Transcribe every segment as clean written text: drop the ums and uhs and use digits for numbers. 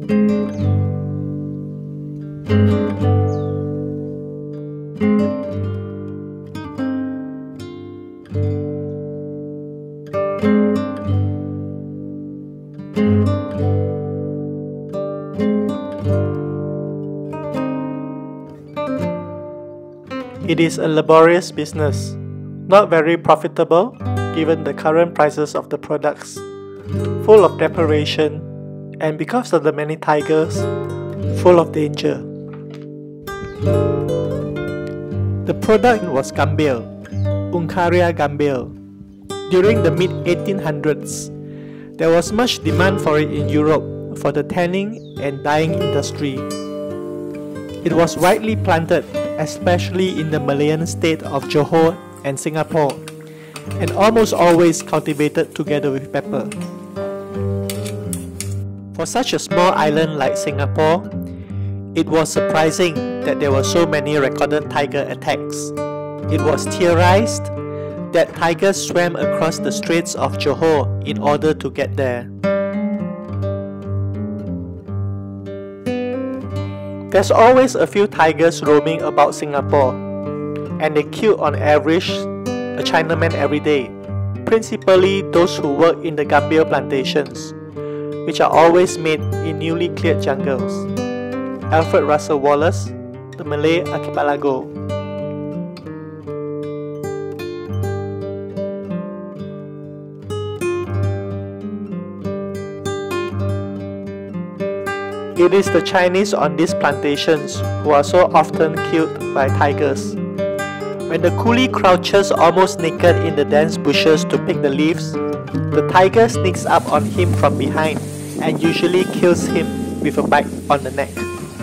It is a laborious business, not very profitable given the current prices of the products, full of preparation, and because of the many tigers, full of danger. The product was Gambir, Uncaria Gambir. During the mid-1800s, there was much demand for it in Europe for the tanning and dyeing industry. It was widely planted, especially in the Malayan state of Johor and Singapore, and almost always cultivated together with pepper. For such a small island like Singapore, it was surprising that there were so many recorded tiger attacks. It was theorized that tigers swam across the Straits of Johor in order to get there. There's always a few tigers roaming about Singapore, and they kill on average a Chinaman every day, principally those who work in the Gambir plantations, which are always made in newly cleared jungles. Alfred Russel Wallace, The Malay Archipelago. It is the Chinese on these plantations who are so often killed by tigers. When the coolie crouches almost naked in the dense bushes to pick the leaves, the tiger sneaks up on him from behind and usually kills him with a bite on the neck.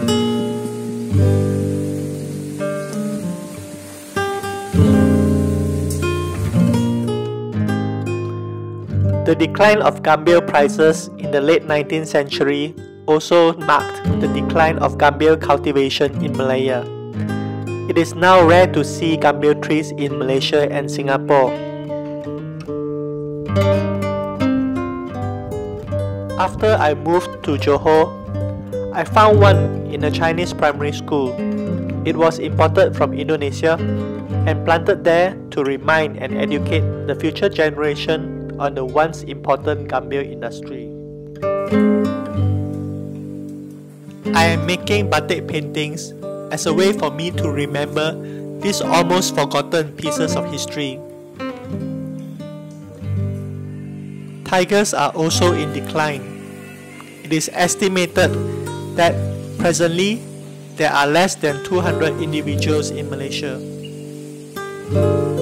The decline of Gambir prices in the late 19th century also marked the decline of Gambir cultivation in Malaya. It is now rare to see Gambir trees in Malaysia and Singapore. After I moved to Johor, I found one in a Chinese primary school. It was imported from Indonesia and planted there to remind and educate the future generation on the once important Gambir industry. I am making batik paintings as a way for me to remember these almost forgotten pieces of history. Tigers are also in decline. It is estimated that presently there are less than 200 individuals in Malaysia.